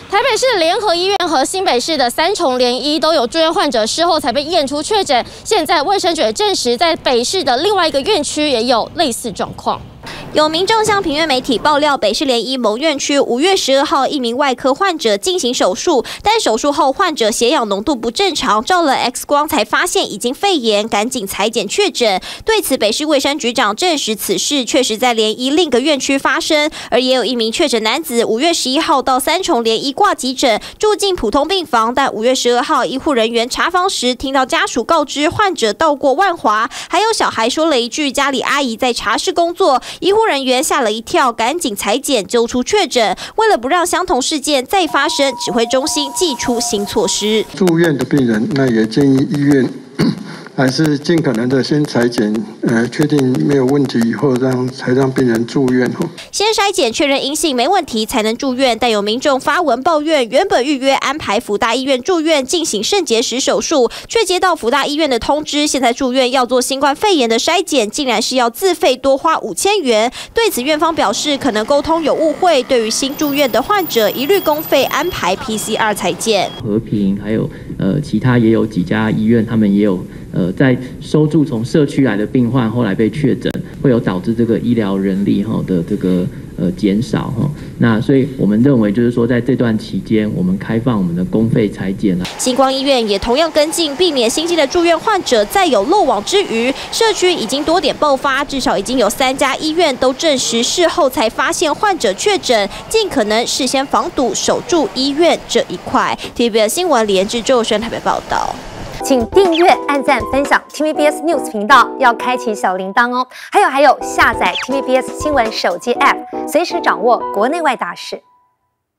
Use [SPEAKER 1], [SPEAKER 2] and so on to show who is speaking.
[SPEAKER 1] 台北市联合医院和新北市的三重联医都有住院患者事后才被验出确诊。现在卫生局证实，在北市的另外一个院区也有类似状况。
[SPEAKER 2] 有民众向平院媒体爆料，北市联医某院区5月12号，一名外科患者进行手术，但手术后患者血氧浓度不正常，照了 X 光才发现已经肺炎，赶紧采检确诊。对此，北市卫生局长证实此事确实在联医另一个院区发生，而也有一名确诊男子5月11号到三重联医挂急诊，住进普通病房，但5月12号医护人员查房时，听到家属告知患者到过万华，还有小孩说了一句家里阿姨在茶室工作。 医护人员吓了一跳，赶紧采检，揪出确诊。为了不让相同事件再发生，指挥中心祭出新措施。
[SPEAKER 3] 住院的病人，那也建议医院还是尽可能的先采检，确定没有问题以后，才让病人住院。
[SPEAKER 2] 先筛检确认阴性没问题才能住院。但有民众发文抱怨，原本预约安排福大医院住院进行肾结石手术，却接到福大医院的通知，现在住院要做新冠肺炎的筛检，竟然是要自费多花5000元。对此，院方表示可能沟通有误会，对于新住院的患者一律公费安排 PCR 采检。
[SPEAKER 4] 和平还有其他也有几家医院，他们也有。 在收住从社区来的病患，后来被确诊，会有导致这个医疗人力的这个减少哈。那所以我们认为就是说，在这段期间，我们开放我们的公费采检啊。
[SPEAKER 2] 星光医院也同样跟进，避免新进的住院患者再有漏网之鱼。社区已经多点爆发，至少已经有3家医院都证实事后才发现患者确诊，尽可能事先防堵，守住医院这一块。TVBS 新闻李延志、周轩台北报道。
[SPEAKER 5] 请订阅、按赞、分享 TVBS News 频道，要开启小铃铛哦。还有，下载 TVBS 新闻手机 App， 随时掌握国内外大事。